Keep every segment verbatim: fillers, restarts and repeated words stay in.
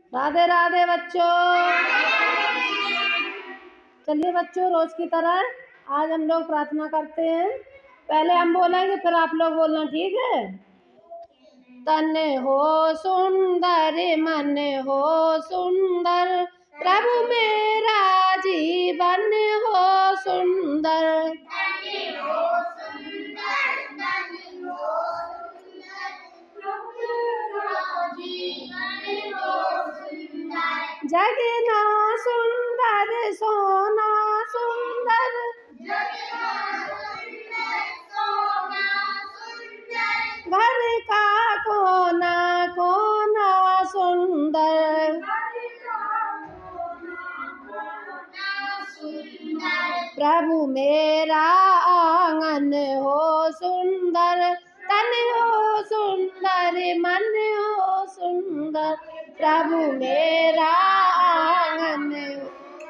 राधे राधे बच्चों। चलिए बच्चों, रोज की तरह आज हम लोग प्रार्थना करते हैं। पहले हम बोलेंगे फिर आप लोग बोलना, ठीक है? तन हो सुंदर मन हो सुंदर, प्रभु मेरा जीवन हो सुंदर। जगना सुंदर सोना सुंदर, घर का कोना कोना सुंदर, प्रभु मेरा आंगन हो सुंदर, तन हो सुंदर मन हो सुंदर, प्रभु मेरा आंगन हो।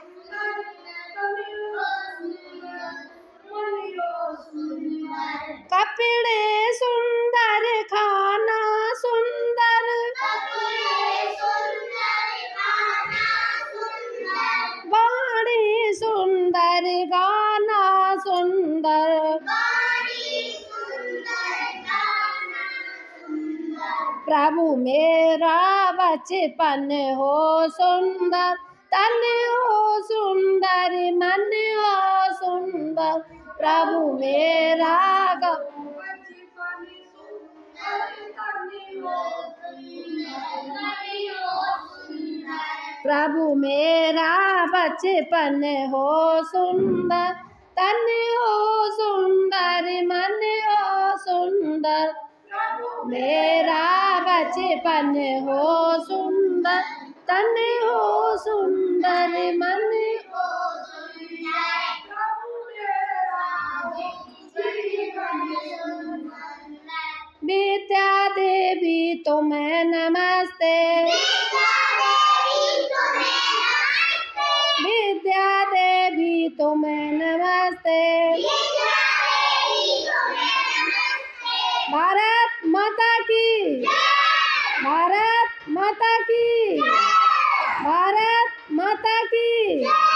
कपड़े सुंदर खाना सुंदर, वाणी सुंदर गाना सुंदर, प्रभु मेरा बचपन हो सुंदर, तन हो सुंदर मन हो सुंदर, प्रभु मेरा प्रभु मेरा बचपन हो सुंदर, तन हो सुंदर मन हो सुंदर, मेरा बचपन हो सुंदर, तन हो सुंदर मन हो सुंदर। विद्या देवी तुम्हें नमस्ते, विद्या देवी तुम्हें नमस्ते, भारत माता की, भारत माता की, भारत माता की।